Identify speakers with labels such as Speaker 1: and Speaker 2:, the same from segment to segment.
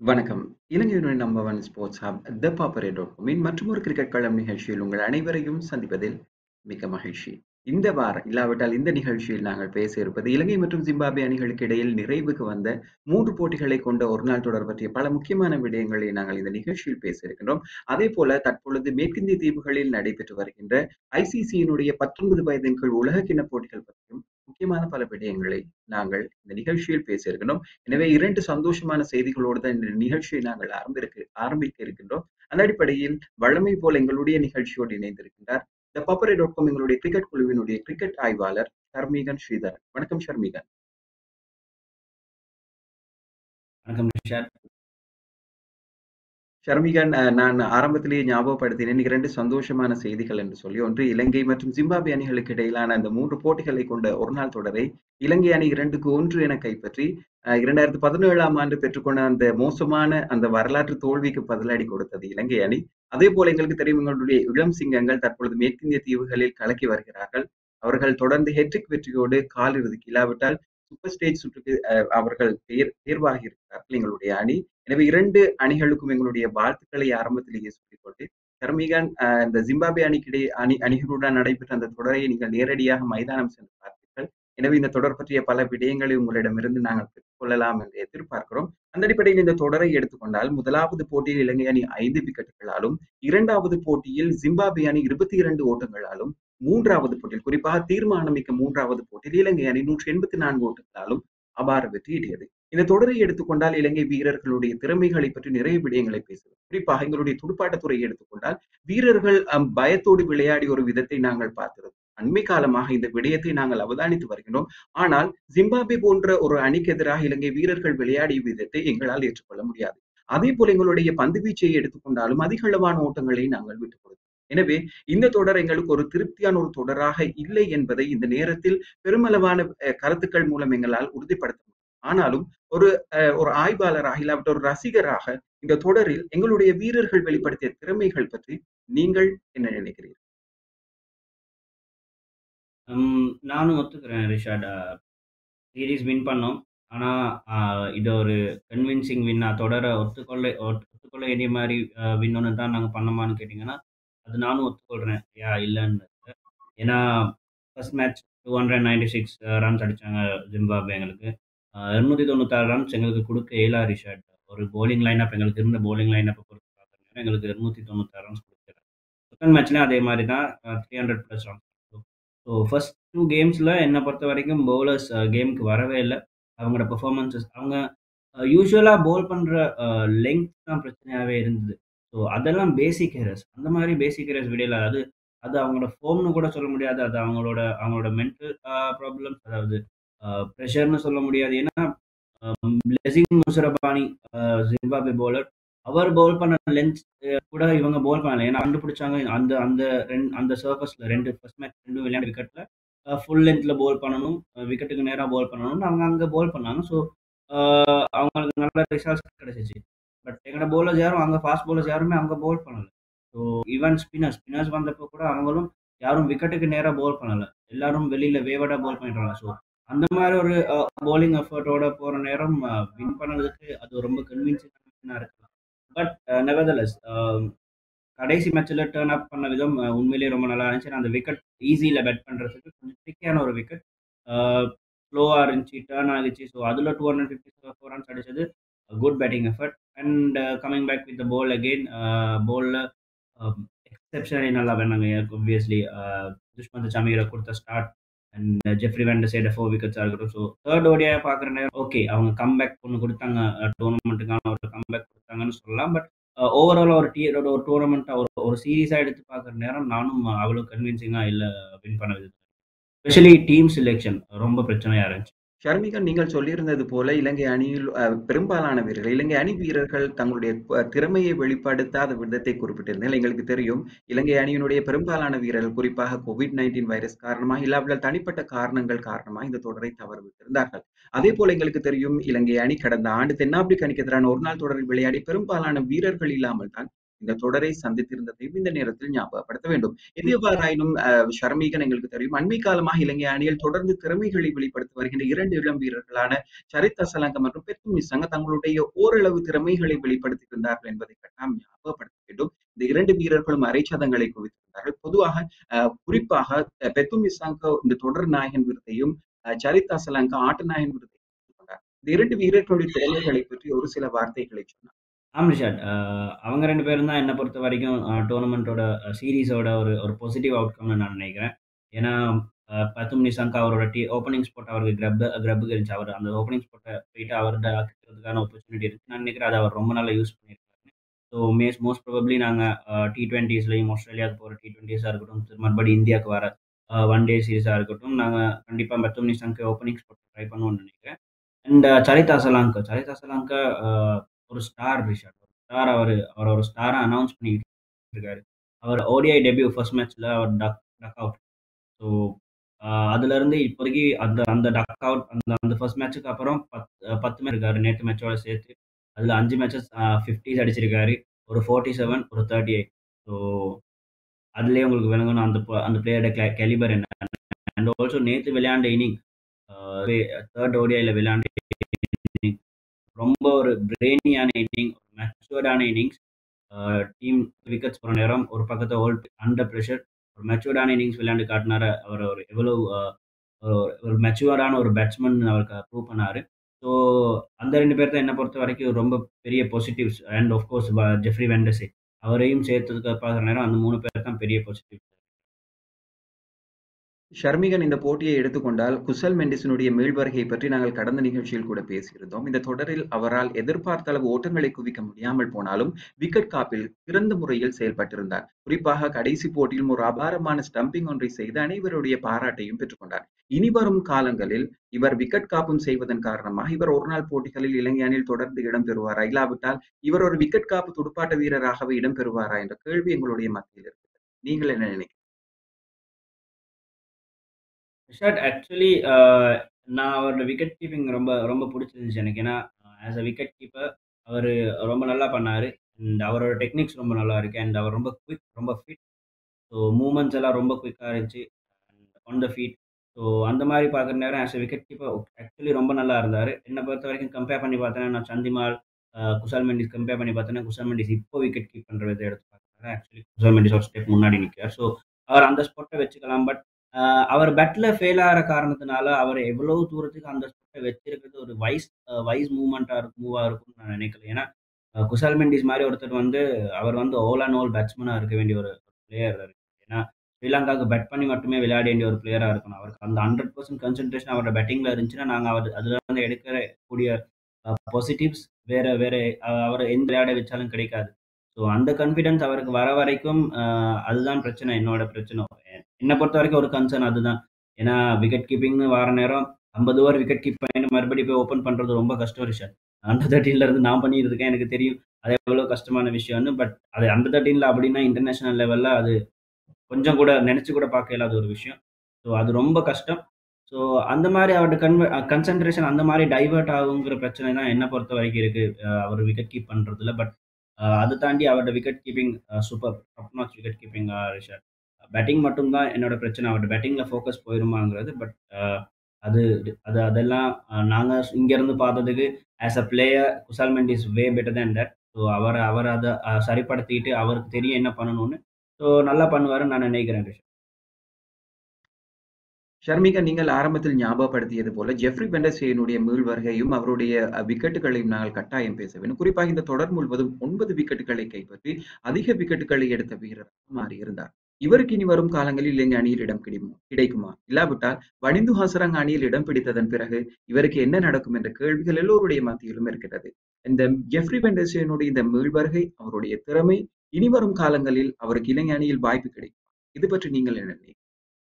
Speaker 1: வணக்கம். இலங்கையினுடைய number 1 sports hub ThePapare.com இன் மற்றுமொரு கிரிக்கெட் களம் நிகழ்ச்சியில் உங்கள் அனைவரையும் சந்திப்பதில் மிக்க மகிழ்ச்சி. இந்த வாரம் இல்லாவிட்டால் இந்த நிகழ்ச்சியில் நாங்கள் பேச இருப்பது இலங்கை மற்றும் ஜிம்பாப்வே அணிகளுக்கு இடையில் நிறைவுக்கு வந்த 3 போட்டிகளை கொண்ட ஒருநாள் தொடர் பற்றிய பல முக்கியமான விடயங்களை நாங்கள் இந்த நிகழ்ச்சியில் பேச இருக்கின்றோம். அதேபோல தற்பொழுது மேற்கிந்திய தீவுகளில் நடைபெற்று வருகின்ற ஐசிசியினுடைய 19 வயதின் கீழ் உலகக்கிண்ண போட்டிகள் பற்றியும் முக்கியமான பல விடயங்களை நாங்கள் இந்த நிகழ்ச்சியில் பேச இருக்கின்றோம். எனவே 2 சந்தோஷமான செய்திகளோடு தான் இந்த நிகழ்ச்சியை நாங்கள் ஆரம்பிக்க இருக்கின்றோம். அந்த அடிப்படையில் வழமை போல எங்களுடைய நிகழ்ச்சியோடு இணைந்திருக்கின்றார் ThePapare.com எங்களுடைய கிரிக்கெட் குழுவினுடைய கிரிக்கெட் ஆய்வாளர் ஷர்மீகன் ஸ்ரீதரன். வணக்கம் ஷர்மீகன்.
Speaker 2: வணக்கம் ரிஷாட்.
Speaker 1: ஷர்மீகன், நான் ஆரம்பத்திலேயே ஞாபகப்படுத்தினேன் 2 சந்தோஷமான செய்திகள் என்று சொல்லி. ஒன்று, இலங்கை மற்றும் ஜிம்பாப்வே அணிகளுக்கு இடையிலான அந்த 3 போட்டிகளை கொண்ட ஒருநாள் தொடரை இலங்கை அணி 2-1 என கைப்பற்றி 2017ஆம் ஆண்டு பெற்றுக்கொண்ட அந்த மோசமான அந்த வரலாற்று தோல்விக்கு பதிலடி கொடுத்தது இலங்கை அணி. அதே போல எங்களுக்கு தெரியும், எங்களுடைய இளம் சிங்கங்கள் தற்பொழுது மேற்கிந்திய தீவுகளில் கலக்கி வருகிறார்கள். அவர்கள் தொடர்ந்து ஹெட்ரிக் வெற்றியோடு காலிறுதிக்கு இல்லாவிட்டால் சூப்பர் ஸ்டேஜ் சுற்றுக்கு அவர்கள் தேர்வாகி இருக்கிறார்கள் எங்களுடைய அணி. எனவே 2 அணிகளுக்கும் எங்களுடைய வாழ்த்துக்களை ஆரம்பத்திலேயே சொல்லிக்கொண்டு, ஷர்மீகன், இந்த ஜிம்பாப்வே அணிகளுடன் நடைபெற்ற அந்த தொடரை நீங்கள் நேரடியாக மைதானம் சென்று பார்த்தீர்கள். எனவே இந்த தொடர் பற்றிய பல விடயங்களை உங்களிடமிருந்து நாங்கள் பெற்றுக்கொள்ளலாம் என்று எதிர்பார்க்கிறோம். அந்த அடிப்படையில் இந்த தொடரை எடுத்துக்கொண்டால், முதலாவது போட்டியில் இலங்கை அணி 5 விக்கெட்டுகளாலும், 2வது போட்டியில் ஜிம்பாப்வே அணி 22 ஓட்டங்களாலும், 3வது போட்டியில் குறிப்பாக தீர்மானமிக்க 3வது போட்டியில் இலங்கை அணி 184 ஓட்டங்களாலும் அபார வெற்றியீட்டியது. இந்த தொடரை எடுத்துக்கொண்டால் இலங்கை வீரர்களுடைய திறமைகளை பற்றி நிறைய விடயங்களை பேசுவோம். குறிப்பாக எங்களுடைய துடுப்பாட்டத்துறையை எடுத்துக்கொண்டால் வீரர்கள் பயத்தோடு விளையாடிய ஒரு விதத்தை நாங்கள் பார்க்கிறோம். அண்மை காலமாக இந்த விடயத்தை நாங்கள் அவதானித்து வருகின்றோம். ஆனால் ஜிம்பாப்வே போன்ற ஒரு அணிக்கு எதிராக இலங்கை வீரர்கள் விளையாடிய விதத்தை எங்களால் ஏற்றுக்கொள்ள முடியாது. அதே போல எங்களுடைய பந்து வீச்சை எடுத்துக்கொண்டாலும் அதிக அளவான ஓட்டங்களை நாங்கள் விட்டுக் கொடுத்தோம். எனவே இந்த தொடர் எங்களுக்கு ஒரு திருப்தியான ஒரு தொடராக இல்லை என்பதை இந்த நேரத்தில் பெருமளவான கருத்துக்கள் மூலம் எங்களால் உறுதிப்படுத்த முடியும். ஆனாலும் ஒரு ஆய்வாளராக இல்லாவிட்ட ஒரு ரசிகராக இந்த தொடரில் எங்களுடைய வீரர்கள் வெளிப்படுத்திய திறமைகள் பற்றி நீங்கள் என்ன நினைக்கிறீர்கள்?
Speaker 2: நானும் ஒத்துக்கிறேன் ரிஷாட். சீரீஸ் வின் பண்ணோம். ஆனால் இது ஒரு கன்வின்சிங் வின்னா, தொடரை ஒத்துக்கொள்ள வேண்டிய மாதிரி வின் ஒன்று தான் நாங்கள் பண்ணோமான்னு கேட்டிங்கன்னா, அது நானும் ஒத்துக்கொள்கிறேன். இல்லைன்னு. ஏன்னா ஃபர்ஸ்ட் மேட்ச் 296 ரன்ஸ் அடித்தாங்க ஜிம்பாப்வே. எங்களுக்கு 296 ரன்ஸ் எங்களுக்கு கொடுக்க இயலா ரிஷாட். ஒரு போலிங் லைனப், எங்களுக்கு இருந்த போலிங் லைனப்பை பொறுத்து பார்க்குறேன், எங்களுக்கு 296 ரன்ஸ் கொடுக்கல. செகண்ட் மேட்ச்லேயும் அதே மாதிரி தான் 300+ ரன்ஸ். ஸோ ஃபர்ஸ்ட் 2 கேம்ஸில் என்னை பொறுத்த வரைக்கும் பவுலர்ஸ் கேமுக்கு வரவே இல்லை. அவங்களோட பெர்ஃபார்மன்ஸஸ், அவங்க யூஸ்வலாக போல் பண்ணுற லெங்க் தான் பிரச்சனையாகவே இருந்தது. ஸோ அதெல்லாம் பேசிக் எரர்ஸ். அந்த மாதிரி பேசிக் எரர்ஸ் விடையில அது அவங்களோட ஃபோம்னு கூட சொல்ல முடியாது. அது அவங்களோட மென்டல் ப்ராப்ளம்ஸ், அதாவது ப்ரெஷர்னு சொல்ல முடியாது. ஏன்னா பிளெஸிங் முசரபானி, ஜிம்பாப்வே பவுலர், அவர் பவுல் பண்ண லென்த் கூட இவங்க பவுல் பண்ணல. ஏன்னா கண்டுபிடிச்சாங்க அந்த அந்த அந்த சர்ஃபஸில் ஃபர்ஸ்ட் மேட்ச் 2 விளையாண்டு விக்கெட்டில் ஃபுல் லென்த்தில் பவுல் பண்ணணும், விக்கெட்டுக்கு நேராக பவுல் பண்ணணும்னு அவங்க அங்கே பவுல் பண்ணாங்க. ஸோ அவங்களுக்கு நல்ல ரிசல்ட்ஸ் கிடைச்சிச்சு. பட் எங்களோட பவுலர்ஸ் யாரும் அங்கே, ஃபாஸ்ட் பவுலர்ஸ் யாருமே அங்கே பவுல் பண்ணலை. ஸோ ஈவன் ஸ்பின்னர்ஸ் வந்தப்போ கூட அவங்களும் யாரும் விக்கெட்டுக்கு நேராக பவுல் பண்ணலை. எல்லாரும் வெளியில் வேவடாக பவுல் பண்ணிடுறாங்க. ஸோ அந்த மாதிரி ஒரு பவுலிங் எஃபர்ட்டோட போகிற நேரம் வின் பண்ணதுக்கு அது ரொம்ப கன்வின்சிங்காக இருக்கலாம். பட் நெவர்தலெஸ் கடைசி மேட்ச்சில் டேர்ன் அப் பண்ண விதம் உண்மையிலேயே ரொம்ப நல்லா இருந்துச்சு. அந்த விக்கெட் ஈஸியில் பெட் பண்ணுறதுக்கு கொஞ்சம் ட்ரிக்கியான ஒரு விக்கெட், ஸ்லோவாக இருந்துச்சு, டேர்ன் ஆகிச்சு. ஸோ அதில் 254 ரன்ஸ் அடிச்சது good batting effort. And coming back with the ball again, போலில் எக்ஸெப்ஷனலி நல்லா வேணாங்க. ஒப்வியஸ்லி துஷ்மந்த் சமீரை கொடுத்த ஸ்டார்ட் அண்ட் ஜெஃப்ரி வேண்டர்சேட 4 விக்கெட்ஸாக இருக்கட்டும். ஸோ தேர்ட் ஓடியா பார்க்குற நேரம் ஓகே, அவங்க கம்பேக் ஒன்று கொடுத்தாங்க, டோர்னமெண்ட்டுக்கான ஒரு கம்பேக் கொடுத்தாங்கன்னு சொல்லலாம். பட் ஓவரால் ஒரு டோர்னமெண்ட்டாக ஒரு சீரீஸாக எடுத்து பார்க்குற நேரம் நானும் அவ்வளோ கன்வின்சிங்காக இல்லை வின் பண்ண விதத்தில். ஸ்பெஷலி டீம் செலெக்ஷன் ரொம்ப பிரச்சனையாக இருந்துச்சு.
Speaker 1: ஷர்மிகன், நீங்கள் சொல்லியிருந்தது போல இலங்கை அணியில் பெரும்பாலான வீரர்கள், இலங்கை அணி வீரர்கள் தங்களுடைய திறமையை வெளிப்படுத்தாத விதத்தை குறிப்பிட்டிருந்தேன். எங்களுக்கு தெரியும், இலங்கை அணியினுடைய பெரும்பாலான வீரர்கள் குறிப்பாக COVID-19 வைரஸ் காரணமாக இல்லாவிட்டால் தனிப்பட்ட காரணங்கள் காரணமாக இந்த தொடரை தவறவிட்டிருந்தார்கள். அதே போல எங்களுக்கு தெரியும், இலங்கை அணி கடந்த ஆண்டு தென்னாப்பிரிக்க அணிக்கு எதிரான ஒரு நாள் தொடரில் விளையாடி பெரும்பாலான வீரர்கள் இல்லாமல் தான் இந்த தொடரை சந்தித்திருந்ததையும் இந்த நேரத்தில் ஞாபகப்படுத்த வேண்டும். எது எவ்வாறாயினும் ஷர்மீகன் எங்களுக்கு தெரியும். அண்மை காலமாக இலங்கை அணியில் தொடர்ந்து திறமைகளை வெளிப்படுத்தி வருகின்ற 2 இளம் வீரர்களான சரித் அசலங்க மற்றும் பெத்தும் நிசங்க தங்களுடைய ஓரளவு திறமைகளை வெளிப்படுத்தியிருந்தார்கள் என்பதை நாம் ஞாபகப்படுத்த வேண்டும். இந்த 2 வீரர்களும் அரை சதங்களை குவித்திருந்தார்கள். பொதுவாக குறிப்பாக பெத்தும் நிசங்க இந்த தொடர் நாயகன் விருதையும், சரித் அசலங்க ஆட்ட நாயகன் விருதையும் பெற்றுக் கொண்டார். இந்த 2 வீரர்களுடைய திறமைகளை பற்றி ஒரு சில வார்த்தைகளை சொன்னார்.
Speaker 2: ஆமா ரிஷாட். அவங்க 2 பேரும் தான் என்ன பொறுத்தவரைக்கும் டோர்னமென்ட்டோட சீரிஸோட ஒரு ஒரு பாசிட்டிவ் அவுட்கம்னு நான் நினைக்கிறேன். ஏன்னா, பத்தும் நிஷாங்க் அவரோட ஓப்பனிங் ஸ்பாட் அவருக்கு கிரப்புக்கு இருந்துச்சு. அவர் அந்த ஓப்பனிங் ஸ்பாட்ட போயிட்டு அவர்ட்ட ஆக்குறதுக்கான ஆப்பர்ச்சுனிட்டி இருந்துச்சு. நான் நினைக்கிறேன் அத அவர் ரொம்ப நல்லா யூஸ் பண்ணியிருக்காருன்னு. ஸோ மோஸ்ட் ப்ராபப்ளி நாங்க T20ஸ்லயும் ஆஸ்திரேலியாவுக்கு போற T20ஸா இருக்கட்டும், மறுபடியும் இந்தியாவுக்கு வர ஒன் டே சீரிஸா இருக்கட்டும், நாங்க கண்டிப்பா பத்தும் நிஷாங்க் ஓப்பனிங் ஸ்பாட் ட்ரை பண்ணுவோம்னு நினைக்கிறேன். அண்ட் சரிதா சலாங்க ஒரு ஸ்டார் ரிஷாட். ஒரு ஸ்டார் அவர் ஒரு ஸ்டாரா அனவுன்ஸ் பண்ணிட்டு இருக்காரு. அவர் ஓடிஐ டெபியூ ஃபர்ஸ்ட் மேட்ச்ல அவர் டக் அவுட். ஸோ அதுலருந்து இப்போதைக்கு அந்த அந்த டக் அவுட் அந்த அந்த ஃபர்ஸ்ட் மேட்ச்சுக்கு அப்புறம் 10 மேட்ச் இருக்காரு நேத்து மேட்சோட சேர்த்து. அதுல 5 மேட்சஸ் 50s அடிச்சிருக்காரு. ஒரு 47, ஒரு 38. ஸோ அதுலயே உங்களுக்கு விளங்கணும் அந்த பிளேயரோட கேலிபர் என்ன. அண்ட் ஆல்சோ நேத்து விளையாண்ட இன்னிங் 3rd ஓடிஐல விளையாண்ட இன்னிங் ரொம்ப ஒரு பிரெயினியான இன்னிங், மெச்சூர்டான இன்னிங்ஸ். டீம் விக்கெட்ஸ் போற நேரம் ஒரு பக்கத்தை அண்டர் ப்ரெஷர் ஒரு மெச்சூர்டான இன்னிங்ஸ் விளையாண்டு காட்டினாரு. அவர் ஒரு எவ்வளவு ஒரு மெச்சூர்டான ஒரு பேட்ஸ்மேன் அவருக்கு ப்ரூவ் பண்ணாரு. ஸோ அந்த 2 பேர் தான் என்ன பொறுத்த வரைக்கும் ரொம்ப பெரிய positives. And of course Jeffrey Vandersay அவரையும் சேர்த்ததுக்கு பார்க்குற நேரம் அந்த 3 பேர் தான் பெரிய பாசிட்டிவ்.
Speaker 1: ஷர்மிகன் இந்த போட்டியை எடுத்துக்கொண்டால் குசல் மெண்டிஸினுடைய மீள்வருகை பற்றி நாங்கள் கடந்த நிகழ்ச்சியில் கூட பேசியிருந்தோம். இந்த தொடரில் அவரால் எதிர்பார்த்த அளவு ஓட்டங்களை குவிக்க முடியாமல் போனாலும் விக்கெட் காப்பில் சிறந்த முறையில் செயல்பட்டிருந்தார். குறிப்பாக கடைசி போட்டியில் ஒரு அபாரமான ஸ்டம்பிங் ஒன்றை செய்து அனைவருடைய பாராட்டையும் பெற்றுக்கொண்டார். இனி வரும் காலங்களில் இவர் விக்கெட் காப்பும் செய்வதன் காரணமாக இவர் ஒருநாள் போட்டிகளில் இலங்கை அணியில் தொடர்ந்து இடம்பெறுவாரா, இல்லாவிட்டால் இவர் ஒரு விக்கெட் காப்பு துடுப்பாட்ட வீரராகவே இடம்பெறுவாரா என்ற கேள்வி எங்களுடைய மத்தியில் இருக்கிறது. நீங்கள் என்ன நினைக்கிறீங்க?
Speaker 2: ரிஷாட் ஆக்சுவலி நான் அவரோட விக்கெட் கீப்பிங் ரொம்ப ரொம்ப பிடிச்சிருந்துச்சு எனக்கு. ஏன்னா ஆஸ் அ விக்கெட் கீப்பர் அவர் ரொம்ப நல்லா பண்ணார். அண்ட் அவரோட டெக்னிக்ஸ் ரொம்ப நல்லா இருக்கு. அண்ட் அவர் ரொம்ப குவிக், ரொம்ப ஃபிட். ஸோ மூமெண்ட்ஸ் எல்லாம் ரொம்ப குயிக்காக இருந்துச்சு ஆன் த ஃபீட். ஸோ அந்த மாதிரி பார்க்குற நேரம் as a wicket keeper actually ரொம்ப நல்லா இருந்தார். என்னை பொறுத்த வரைக்கும் கம்பேர் பண்ணி பார்த்தேன்னா நான் சந்திமால், குசால் மெண்டிஸ் கம்பேர் பண்ணி பார்த்தேன்னா குசால் மெண்டிஸ் இப்போ விக்கெட் கீப் பண்ணுற விதை எடுத்து பார்க்குறேன். ஆக்சுவலி குசால் மெண்டிஸ் ஒரு ஸ்டெப் முன்னாடி நிற்கிறார். ஸோ அவர் அந்த ஸ்பாட்டை வச்சுக்கலாம். பட் அவர் பேட்டில் ஃபெயில் ஆகிற காரணத்தினால அவர் எவ்வளவு தூரத்துக்கு அந்த ஸ்பாட்டை வச்சிருக்கிறது ஒரு வைஸ் மூவாக இருக்கும்னு நான் நினைக்கல. ஏன்னா குசால் மெண்டிஸ் மாதிரி ஒருத்தர் அவர் ஆல் அண்ட் ஆல் பேட்ஸ்மேனாக இருக்க வேண்டிய ஒரு பிளேயர். ஏன்னா ஸ்ரீலங்காவுக்கு பேட் பண்ணி மட்டுமே விளையாட வேண்டிய ஒரு பிளேயராக இருக்கணும். அவருக்கு அந்த 100% கன்சன்ட்ரேஷன் அவரோட பேட்டிங்கில் இருந்துச்சுன்னா நாங்கள் அதில் எடுக்கிற கூடிய பாசிட்டிவ்ஸ் வேற வேற அவரை எந்த விளையாட வச்சாலும் கிடைக்காது. ஸோ அந்த கான்ஃபிடன்ஸ் அவருக்கு வர வரைக்கும் அதுதான் பிரச்சனை. என்னோட பிரச்சனை என்னை பொறுத்த வரைக்கும் ஒரு கன்சர்ன் அதுதான். ஏன்னா விக்கெட் கீப்பிங்னு வர நேரம் 50 ஓவர் விக்கெட் கீப் பண்ணி மறுபடியும் போய் ஓப்பன் பண்ணுறது ரொம்ப கஷ்டம் விஷயம். அண்டர் 13ல இருந்து நான் பண்ணிட்டு இருக்கேன், எனக்கு தெரியும் அது எவ்வளோ கஷ்டமான விஷயம்னு. பட் அது அண்டர் 13ல அப்படின்னா இன்டர்நேஷனல் லெவலில் அது கொஞ்சம் கூட நினச்சி கூட பார்க்க இயலாத ஒரு விஷயம். ஸோ அது ரொம்ப கஷ்டம். ஸோ அந்த மாதிரி அவரோட கன்சன்ட்ரேஷன் அந்த மாதிரி டைவர்ட் ஆகுங்கிற பிரச்சனை தான் என்னை பொறுத்த வரைக்கும் இருக்குது அவர் விக்கெட் கீப் பண்ணுறதுல. பட் அதை தாண்டி அவரோட wicket keeping super top notch wicket keeping Rishad. Batting மட்டும்தான் என்னோட பிரச்சனை. அவரோட பேட்டிங்கில் ஃபோக்கஸ் போயிருமாங்கிறது. பட் அது அதெல்லாம் நாங்கள் இங்கேருந்து பார்த்ததுக்கு as a player Kusal Mendis way better than that. So அவர் அதை சரிப்படுத்திட்டு அவருக்கு தெரியும் என்ன பண்ணணும்னு. ஸோ நல்லா பண்ணுவாருன்னு நான் நினைக்கிறேன் ரிஷாட்.
Speaker 1: ஷர்மிகா, நீங்கள் ஆரம்பத்தில் ஞாபகப்படுத்தியது போல ஜெஃப்ரி பெண்டசேனுடைய மீள் வருகையும் அவருடைய விக்கெட்டுகளையும் நாங்கள் கட்டாயம் பேச வேண்டும். குறிப்பாக இந்த தொடர் முழுவதும் 9 விக்கெட்டுகளை கைப்பற்றி அதிக விக்கெட்டுகளை எடுத்த வீரர் மாறியிருந்தார். இவருக்கு இனி வரும் காலங்களில் இலங்கை அணியில் இடம் கிடைக்குமா, இல்லாவிட்டால் வனிந்து ஹசரங்க அணியில் இடம் பிடித்ததன் பிறகு இவருக்கு என்ன நடக்கும் என்ற கேள்விகள் எல்லோருடைய மத்தியிலும் இருக்கிறது. இந்த ஜெஃப்ரி பெண்டசேனுடைய இந்த மீள் வருகை, அவருடைய திறமை, இனி வரும் காலங்களில் அவருக்கு இலங்கை அணியில் வாய்ப்பு கிடைக்கும், இது பற்றி நீங்கள் என்ன நினைக்கிறீங்க?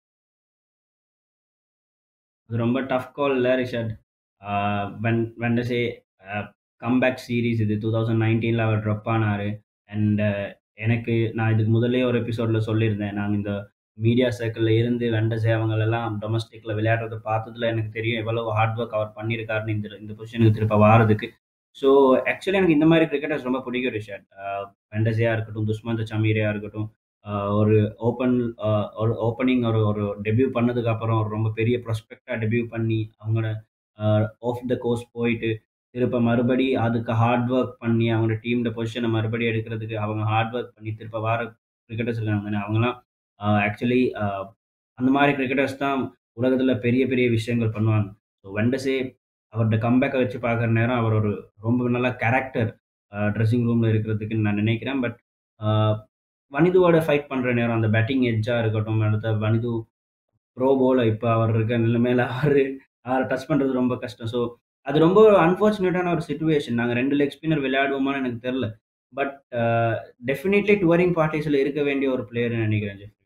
Speaker 2: அது ரொம்ப டஃப் கால் இல்லை ரிஷாட். வெண்டசே கம்பேக் சீரீஸ் இது 2019ல் அவர் ட்ராப் ஆனார். அண்ட் நான் இதுக்கு முதல்லே ஒரு எபிசோடில் சொல்லியிருந்தேன். நாங்கள் இந்த மீடியா சர்க்கிளில் இருந்து வெண்டசே அவங்களெல்லாம் டொமஸ்டிக்கில் விளையாடுறதை பார்த்ததுல எனக்கு தெரியும் எவ்வளோ ஹார்ட் ஒர்க் அவர் பண்ணியிருக்காருன்னு இந்த பொசிஷனுக்கு திருப்ப வாரதுக்கு. ஸோ ஆக்சுவலி எனக்கு இந்த மாதிரி கிரிக்கெட்டர்ஸ் ரொம்ப பிடிக்கும் ரிஷாட். ஃபேண்டஸியாக இருக்கட்டும், துஷ்மந்த் சமீரியா இருக்கட்டும், ஒரு ஓப்பன் ஒரு ஓப்பனிங் ஒரு ஒரு டெபியூ பண்ணதுக்கு அப்புறம் ஒரு ரொம்ப பெரிய ப்ராஸ்பெக்டாக டெபியூ பண்ணி அவங்களோட ஆஃப் த கோர்ஸ் போயிட்டு திருப்ப மறுபடி அதுக்கு ஹார்ட் ஒர்க் பண்ணி அவங்க டீமோட பொசிஷனை மறுபடியும் எடுக்கிறதுக்கு அவங்க ஹார்ட் ஒர்க் பண்ணி திருப்ப வார கிரிக்கெட்டர்ஸ் இருக்காங்க தானே அவங்கலாம் ஆக்சுவலி அந்த மாதிரி கிரிக்கெட்டர்ஸ் தான் உலகத்தில் பெரிய பெரிய விஷயங்கள் பண்ணுவாங்க. ஸோ வெண்டஸே அவரோட கம்பேக்கை வச்சு பார்க்குற நேரம் அவர் ஒரு ரொம்ப நல்ல கேரக்டர் ட்ரெஸ்ஸிங் ரூமில் இருக்கிறதுக்கு நான் நினைக்கிறேன். பட் வனிதுவோட ஃபைட் பண்ணுற நேரம் அந்த பேட்டிங் எட்ஜாக இருக்கட்டும், அடுத்த வனிது ப்ரோ பவுலர் இப்போ அவர் இருக்க நிலைமையில அவரை டச் பண்ணுறது ரொம்ப கஷ்டம். ஸோ அது ரொம்ப அன்ஃபார்ச்சுனேட்டான ஒரு சிச்சுவேஷன். நாங்கள் 2 லெக் ஸ்பின்னர் விளையாடுவோமான்னு எனக்கு தெரில. பட் டெஃபினெட்லி டூரிங் பார்ட்டிஸில் இருக்க வேண்டிய ஒரு பிளேயர்னு நினைக்கிறேன் ஜெஃப்ரி.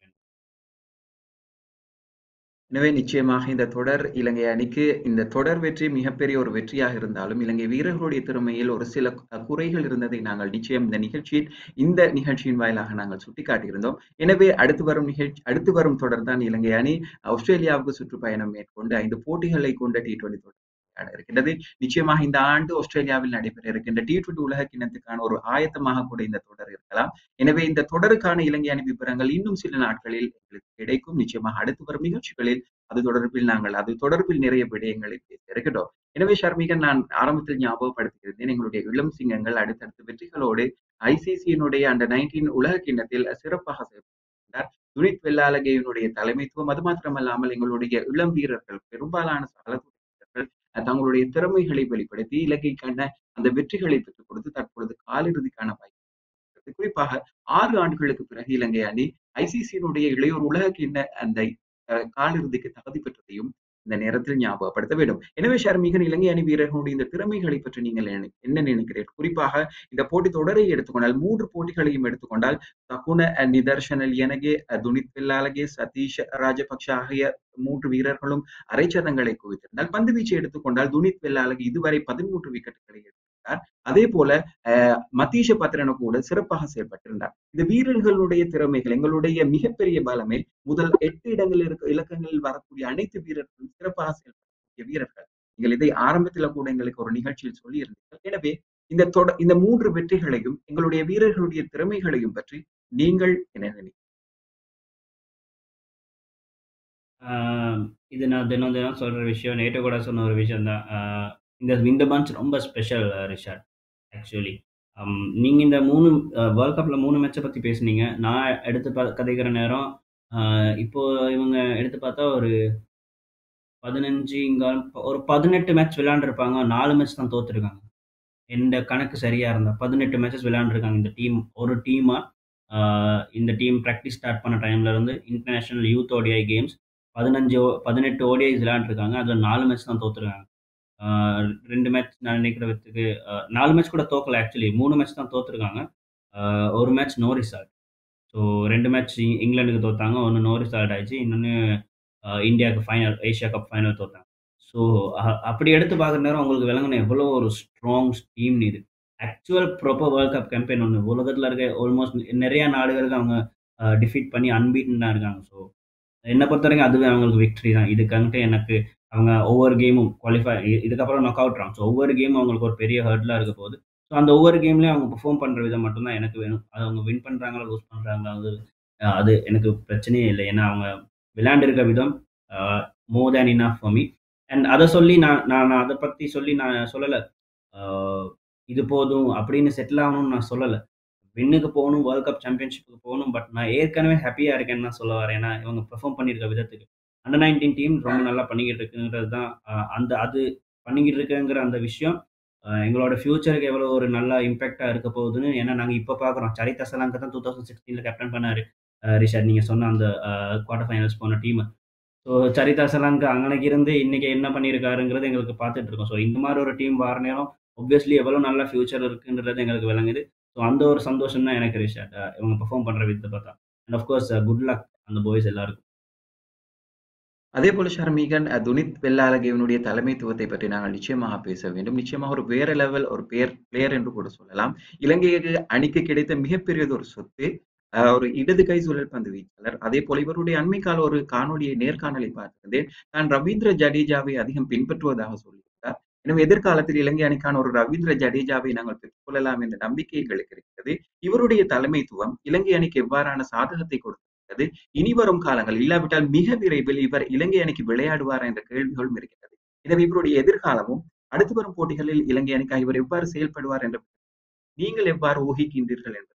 Speaker 1: எனவே நிச்சயமாக இந்த தொடர் இலங்கை அணிக்கு இந்த தொடர் வெற்றி மிகப்பெரிய ஒரு வெற்றியாக இருந்தாலும் இலங்கை வீரர்களுடைய திறமையில் ஒரு சில குறைகள் இருந்ததை நாங்கள் நிச்சயம் இந்த நிகழ்ச்சியின் வாயிலாக நாங்கள் சுட்டிக்காட்டியிருந்தோம். எனவே அடுத்து வரும் தொடர் தான் இலங்கை அணி ஆஸ்திரேலியாவுக்கு சுற்றுப்பயணம் மேற்கொண்டு 5 போட்டிகளை கொண்ட T20 தொடர் விளையாட இருக்கின்றது. நிச்சயமாக இந்த ஆண்டு ஆஸ்திரேலியாவில் நடைபெற இருக்கின்ற T20 உலக கிண்ணத்துக்கான ஒரு ஆயத்தமாக கூட இந்த தொடர் இருக்கலாம். எனவே இந்த தொடருக்கான இலங்கை அணி விவரங்கள் இன்னும் சில நாட்களில் எங்களுக்கு கிடைக்கும். நிச்சயமாக அடுத்து வரும் நிகழ்ச்சிகளில் அது தொடர்பில் நிறைய விடயங்களை பேச இருக்கட்டும். எனவே ஷர்மிகன், நான் ஆரம்பத்தில் ஞாபகப்படுத்தியிருந்தேன், எங்களுடைய இளம் சிங்கங்கள் அடுத்தடுத்த வெற்றிகளோடு ஐசிசியினுடைய அண்டர் 19 உலக கிண்ணத்தில் சிறப்பாக செயல்பட்டார். துனித் வெள்ளாளகையினுடைய தலைமைத்துவம், அது மாத்திரமல்லாமல் எங்களுடைய இளம் வீரர்கள், பெரும்பாலான வீரர்கள் தங்களுடைய திறமைகளை வெளிப்படுத்தி இலங்கைக்கான அந்த வெற்றிகளை பெற்றுக் கொடுத்து தற்பொழுது காலிறுதிக்கான வாய்ப்பு. குறிப்பாக 6 ஆண்டுகளுக்கு பிறகு இலங்கை அணி ஐசிசியினுடைய இளையோர் உலக கிண்ண அந்த காலிறுதிக்கு தகுதி பெற்றதையும் இந்த நேரத்தில் ஞாபகப்படுத்த வேண்டும். எனவே ஷர்மிகன், இலங்கை அணி வீரர்களுடைய இந்த திறமைகளை பற்றி நீங்கள் என்ன நினைக்கிறீர்கள்? குறிப்பாக இந்த போட்டி தொடரை எடுத்துக்கொண்டால் 3 போட்டிகளையும் எடுத்துக்கொண்டால் தகுன நிதர்ஷனல் எனகே, துனித் வெள்ளாளகே, சதீஷ் ராஜபக்ஷ ஆகிய 3 வீரர்களும் அரைச்சதங்களை குவித்திருந்தால், பந்து வீச்சை எடுத்துக்கொண்டால் துனித் வெள்ளாளகே இதுவரை 13 விக்கெட்டுகளை எடுத்திருந்தார். அதே போல மதீஷ பத்ரன கூட சிறப்பாக செயல்பட்டிருந்தார். இந்த வீரர்களுடைய திறமைகள் எங்களுடைய மிகப்பெரிய பலமே முதல் 8 இலக்கங்களில் வரக்கூடிய அனைத்து வீரர்களும் சிறப்பாக செயல்படக்கூடிய வீரர்கள். நீங்கள் இதை ஆரம்பத்தில் கூட எங்களுக்கு ஒரு நிகழ்ச்சியில் சொல்லி இருந்தீர்கள். எனவே இந்த 3 வெற்றிகளையும் எங்களுடைய வீரர்களுடைய திறமைகளையும் பற்றி நீங்கள் என்ன நினைக்கிறீர்கள்?
Speaker 2: இது நான் தினம் தினம் சொல்ற விஷயம். நேற்று கூட சொன்ன ஒரு விஷயம் தான். இந்த பஞ்ச் ரொம்ப ஸ்பெஷல் ரிஷாட். ஆக்சுவலி நீங்க இந்த 3 வேர்ல்ட் கப்ல 3 மேட்ச பத்தி பேசுனீங்க. நான் எடுத்து கதைக்கிற நேரம், இப்போ இவங்க எடுத்து பார்த்தா ஒரு 15 ஒரு 18 மேட்ச் விளையாண்டுருப்பாங்க. 4 மேட்ச் தான் தோத்துருக்காங்க. எந்த கணக்கு சரியா இருந்தா 18 மேட்சஸ் விளையாண்டுருக்காங்க இந்த டீம். ஒரு டீமா இந்த டீம் பிராக்டிஸ் ஸ்டார்ட் பண்ண டைம்ல இருந்து international youth ODI games 18 ODIs விளையாண்டுருக்காங்க. அதுல 4 மேட்ச் தான் தோத்துருக்காங்க. 2 மேட்ச் நான் நினைக்கிறதுக்கு 4 மேட்ச் கூட தோக்கல ஆக்சுவலி. 3 மேட்ச் தான் தோத்துருக்காங்க. 1 match no result. So 2 match இங்கிலாந்துக்கு தோத்தாங்க. 1 நோ ரிசல்ட் ஆயிடுச்சு. இன்னொன்னு இந்தியாவுக்கு ஃபைனல், ஏசியா கப் ஃபைனல் தோத்தாங்க. ஸோ அப்படி எடுத்து பார்க்குற நேரம் உங்களுக்கு விளங்கணும் எவ்வளோ ஒரு ஸ்ட்ராங் டீம் இது. Actual proper world cup campaign ஒன்று உலகத்தில் இருக்க ஆல்மோஸ்ட் நிறையா நாடுகளுக்கு அவங்க டிஃபீட் பண்ணி அன்பீட்டன் தான் இருக்காங்க. ஸோ என்னை பொறுத்த வரைக்கும் அதுவே அவங்களுக்கு விக்ட்ரி தான். இதுக்கான்ட்டு எனக்கு அவங்க ஒவ்வொரு கேமும் குவாலிஃபை, இதுக்கப்புறம் நாக் அவுட் ராம். ஸோ ஒவ்வொரு கேமும் அவங்களுக்கு ஒரு பெரிய ஹர்ட்லாக இருக்க போகுது. ஸோ அந்த ஒவ்வொரு கேம்லேயும் அவங்க பெர்ஃபார்ம் பண்ணுற விதம் மட்டும்தான் எனக்கு வேணும். அது அவங்க வின் பண்ணுறாங்களா லூஸ் பண்ணுறாங்களா அது எனக்கு பிரச்சனையே இல்லை. ஏன்னா அவங்க விளையாண்டுருக்க விதம் more than enough for me. And அதை சொல்லி நான் அதை பற்றி சொல்லி நான் சொல்லலை. இது போதும் அப்படின்னு செட்டில் ஆகணும்னு நான் சொல்லலை. வின்னுக்கு போகணும், வேர்ல்ட் கப் சாம்பியன்ஷிப்புக்கு போகணும். பட் நான் ஏற்கனவே ஹாப்பியாக இருக்கேன்னு தான் சொல்ல வரேன். ஏன்னா இவங்க பெர்ஃபார்ம் பண்ணியிருக்க விதத்துக்கு அண்டர் 19 டீம் ரொம்ப நல்லா பண்ணிக்கிட்டு இருக்குங்கிறது தான். அது பண்ணிக்கிட்டு இருக்குங்கிற அந்த விஷயம் எங்களோட ஃபியூச்சருக்கு எவ்வளோ ஒரு நல்ல இம்பாக்டாக இருக்க போகுதுன்னு. ஏன்னா நாங்கள் இப்போ பார்க்குறோம், சரிதா சலாங்கா தான் 2016 கேப்டன் பண்ணார். ரிஷாட், நீங்கள் சொன்ன அந்த குவார்டர் ஃபைனல்ஸ் போன டீம். ஸோ சரிதா சலாங்கா அங்கனைக்கு இருந்து இன்னைக்கு என்ன பண்ணியிருக்காருங்கிறது எங்களுக்கு பார்த்துட்டு இருக்கோம். ஸோ இந்த மாதிரி ஒரு டீம் வர நேரம் ஒப்வியஸ்லி எவ்வளோ நல்ல ஃபியூச்சர் இருக்குன்றது எங்களுக்கு விளங்குது. ஸோ அந்த ஒரு சந்தோஷம் தான் எனக்கு ரிஷாட், இவங்க பெர்ஃபார்ம் பண்ணுற விதத்தை பார்த்தா. அண்ட் ஆஃப்கோர்ஸ் குட் லக் அந்த பாய்ஸ் எல்லாருக்கும்.
Speaker 1: அதே போல ஷர்மிகன், துனித் வெள்ளாளகேவனுடைய தலைமைத்துவத்தை பற்றி நாங்கள் நிச்சயமாக பேச வேண்டும். நிச்சயமாக ஒரு வேற லெவல் ஒரு பிளேயர் என்று கூட சொல்லலாம். இலங்கை அணிக்கு கிடைத்த மிகப்பெரியது ஒரு சொத்து. ஒரு இடது கை சுழல் பந்து வீச்சாளர். அதே போல இவருடைய அண்மை கால ஒரு நேர்காணலை பார்த்திருந்தேன். நான் ரவீந்திர ஜடேஜாவை அதிகம் பின்பற்றுவதாக சொல்லியிருந்தார். எனவே எதிர்காலத்தில் இலங்கை அணிக்கான ஒரு ரவீந்திர ஜடேஜாவை நாங்கள் பெற்றுக்கொள்ளலாம் என்ற நம்பிக்கை எங்களுக்கு இருக்கிறது. இவருடைய தலைமைத்துவம் இலங்கை அணிக்கு எவ்வாறான சாதகத்தை கொடுத்திருக்கிறது, இனி வரும் காலங்கள் இல்லாவிட்டால் மிக விரைவில் இவர் இலங்கை அணிக்கு விளையாடுவாரா என்ற கேள்விகளும் இருக்கிறது. எனவே இவருடைய எதிர்காலமும் அடுத்து வரும் போட்டிகளில் இலங்கை அணிக்காக இவர் எவ்வாறு செயல்படுவார் என்ற நீங்கள் எவ்வாறு ஊகிக்கின்றீர்கள் என்று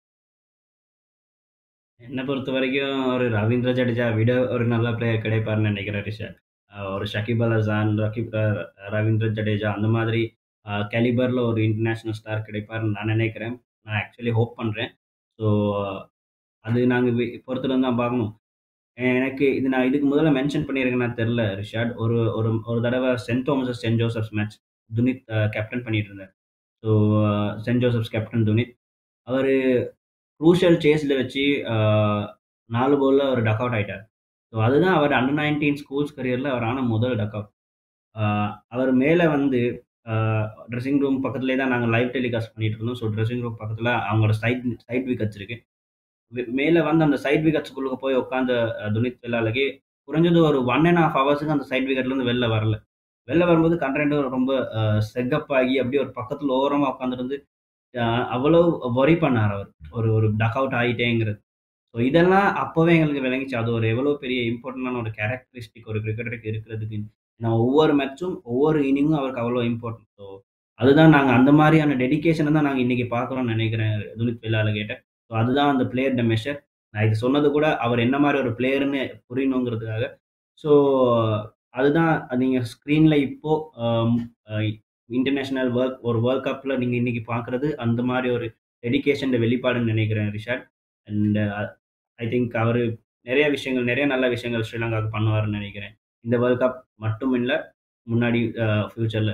Speaker 2: என்ன பொறுத்தவரைக்கும் ஒரு ரவீந்திர ஜடேஜா விட ஒரு நல்ல பிளேயர் கிடைப்பார்ன்னு நினைக்கிறேன் ரிஷாட். ஒரு ஷகிப் அல் ஹசான், ரவீந்திர ஜடேஜா அந்த மாதிரி கேலிபர்ல ஒரு இன்டர்நேஷனல் ஸ்டார் கிடைப்பார்ன்னு நான் நினைக்கிறேன். நான் ஆக்சுவலி ஹோப் பண்றேன். ஸோ அது நாங்க பொறுத்திருந்து தான் பார்க்கணும். எனக்கு இது நான் இதுக்கு முதல்ல மென்ஷன் பண்ணியிருக்கேனா தெரியல ரிஷாட். ஒரு ஒரு ஒரு தடவ Saint Thomas Saint Joseph's match Dunith captain பண்ணிட்டு இருந்தார். So Saint Joseph's captain Dunith. அவரு க்ரூஷியல் சேஸ்ல வச்சு அ 4 பால்ல அவரு டக் அவுட் ஆயிட்டாரு. ஸோ அதுதான் அவர் அண்டர் 19 ஸ்கூல்ஸ் கரியர்ல அவர் ஆன முதல் டக் அவுட். அ அவர் மேல வந்து அ ட்ரெஸ்ஸிங் ரூம் பக்கத்திலேயே தான் நாங்க லைவ் டெலிகாஸ்ட் பண்ணிட்டு இருந்தோம். ஸோ ட்ரெஸ்ஸிங் ரூம் பக்கத்தில அவங்களோட சைட் விக்கெட்ஸ் இருக்கு. மேல வந்து அந்த சைட் விக்கெட்ஸ்க்குள்ள போய் உட்கார்ந்த துனித் வெள்ளாளகி குறைஞ்சது ஒரு 1 1/2 ஹவர்ஸ்க்கு அந்த சைட் விக்கெட்லேருந்து வெளில வரல. வெளில வரும்போது கண்ட்ரென்ட் ரொம்ப செக்கப் ஆகி அப்படியே ஒரு பக்கத்துல ஓரமா உட்கார்ந்திருந்து அ அவ்வளவு வொரி பண்ணாரு அவரு. ஒரு ஒரு டக் அவுட் ஆயிட்டேங்கிறது. ஸோ இதெல்லாம் அப்பவே எங்களுக்கு விளங்கிச்சு. அது ஒரு எவ்வளோ பெரிய இம்பார்ட்டன்டான ஒரு கேரக்டரிஸ்டிக் ஒரு கிரிக்கெட்டருக்கு இருக்கிறதுக்கு. ஏன்னா ஒவ்வொரு மேட்சும், ஒவ்வொரு இன்னிங்கும் அவருக்கு அவ்வளோ இம்பார்ட்டன்ட். ஸோ அதுதான் நாங்க அந்த மாரியான டெடிகேஷன தான் நாங்க இன்னைக்கு பார்க்குறோம்னு நெனைக்கிறேன் துனித் வெள்ளாளகிட்ட. ஸோ அதுதான் அந்த பிளேயர்ட மெஷர். நான் இது சொன்னது கூட அவர் என்ன மாரி ஒரு பிளேயர்ன்னு புரியணுங்கிறதுக்காக. ஸோ அதுதான் நீங்க ஸ்க்ரீன்ல இப்போ அம் அ இன்டர்நேஷனல் ஒரு வேர்ல்ட் கப்ல நீங்க இன்னைக்கு பார்க்குறது அந்த மாரி ஒரு டெடிகேஷன் வெளிப்பாடுன்னு நெனைக்கிறேன் ரிஷாட். அண்ட் ஐ திங்க் அவரு நெறைய நல்ல விஷயங்கள் ஸ்ரீலங்காவுக்கு பண்ணுவாருன்னு நெனைக்கிறேன். இந்த வேர்ல்ட் கப் மட்டும் இல்ல, முன்னாடி ஃபியூச்சர்ல.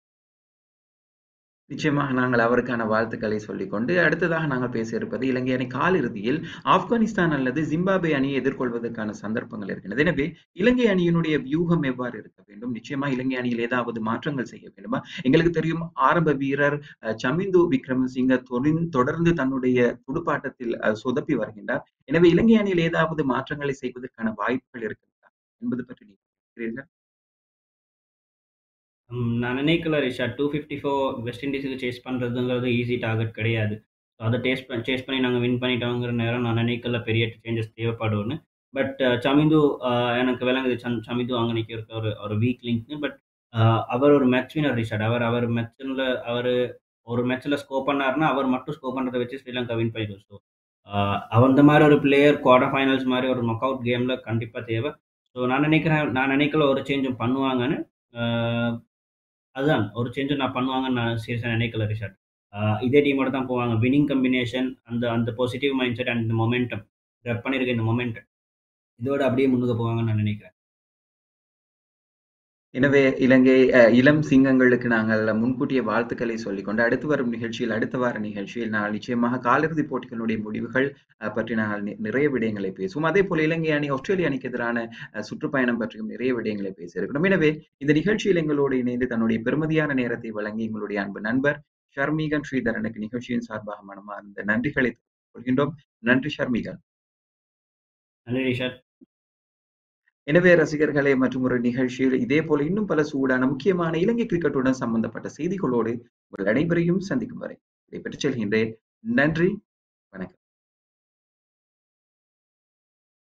Speaker 1: நிச்சயமாக நாங்கள் அவருக்கான வாழ்த்துக்களை சொல்லிக்கொண்டு, அடுத்ததாக நாங்கள் பேச இருப்பது இலங்கை அணி காலிறுதியில் ஆப்கானிஸ்தான் அல்லது ஜிம்பாப்வே அணியை எதிர்கொள்வதற்கான சந்தர்ப்பங்கள் இருக்கின்றது. எனவே இலங்கை அணியினுடைய வியூகம் எவ்வாறு இருக்க வேண்டும்? நிச்சயமா இலங்கை அணியில் ஏதாவது மாற்றங்கள் செய்ய வேண்டுமா? எங்களுக்கு தெரியும் ஆரம்ப வீரர் சமிந்து விக்ரமசிங்க தொடர்ந்து தன்னுடைய துடுப்பாட்டத்தில் சொதப்பி வருகின்றார். எனவே இலங்கை அணியில் ஏதாவது மாற்றங்களை செய்வதற்கான வாய்ப்புகள் இருக்கிறதா? என்பது பற்றி நீங்க நினைக்கிறீர்கள்?
Speaker 2: நான் நினைக்கல ரிஷாட். 254 வெஸ்ட் இண்டீஸுக்கு சேஸ் பண்றதுங்கிறது ஈஸி டார்கெட் கிடையாது. ஸோ அத சேஸ் பண்ணி நாங்க வின் பண்ணிட்டோங்கிற நேரம் நான் நினைக்கல பெரிய சேஞ்சஸ் தேவைப்படும்னு. பட் சமிந்து அ எனக்கு விளங்குது. சமிந்து அங்க நிக்கிறதுக்கு ஒரு ஒரு வீக் லிங்க்னு. பட் அ அவர் ஒரு மேட்ச் வின்னர் ரிஷாட். அவர் மேட்ச்ல அவரு ஒரு மேட்ச்ல ஸ்கோர் பண்ணாருன்னா, அவர் மட்டும் ஸ்கோர் பண்றத வச்சு ஸ்ரீலங்கா வின் பண்ணிடும். ஸோ அந்த மாரி ஒரு பிளேயர் குவார்டர் ஃபைனல்ஸ் மாரி ஒரு நாக் அவுட் கேம்ல கண்டிப்பா தேவை. ஸோ நான் நினைக்கல ஒரு சேஞ்சும் பண்ணுவாங்கன்னு. அ அதுதான். ஒரு சேஞ்சும் பண்ணுவாங்கன்னு நான் சீரியஸா நினைக்கல ரிஷாட். இதே டீமோட தான் போவாங்க. வின்னிங் காம்பினேஷன் அந்த அந்த பாசிட்டிவ் மைண்ட் செட் அண்ட் இந்த மொமெண்டம். ரெப் பண்ணியிருக்க இந்த மொமெண்டம். இதோட அப்படியே முன்னுக்கு போவாங்கன்னு நான் நினைக்கிறேன்.
Speaker 1: எனவே இலங்கை இளம் சிங்கங்களுக்கு நாங்கள் முன்கூட்டிய வாழ்த்துக்களை சொல்லிக்கொண்டு, அடுத்து வரும் நிகழ்ச்சியில், அடுத்த வார நிகழ்ச்சியில் நாங்கள் நிச்சயமாக காலிறுதிப் போட்டிகளுடைய முடிவுகள் பற்றி நாங்கள் நிறைய விடயங்களை பேசுவோம். அதேபோல இலங்கை அணி, ஆஸ்திரேலிய அணிக்கு எதிரான சுற்றுப்பயணம் பற்றியும் நிறைய விடயங்களை பேச இருக்கிறோம். எனவே இந்த நிகழ்ச்சியில் எங்களோடு இணைந்து தன்னுடைய பெருமதியான நேரத்தை வழங்கி எங்களுடைய அன்பு நண்பர் ஷர்மீகன் ஸ்ரீதரனுக்கு நிகழ்ச்சியின் சார்பாக மனமார்ந்த நன்றிகளை தெரிவித்துக் கொள்கின்றோம். நன்றி ஷர்மீகன்.
Speaker 2: நன்றி ரிஷாட்.
Speaker 1: எனவே ரசிகர்களே மற்றும் ஒரு நிகழ்ச்சியில் இதே போல இன்னும் பல சூடான முக்கியமான இலங்கை கிரிக்கெட்டுடன் சம்பந்தப்பட்ட செய்திகளோடு உங்கள் அனைவரையும் சந்திக்கும் வரை விடைபெற்றுச் செல்கின்றேன். நன்றி.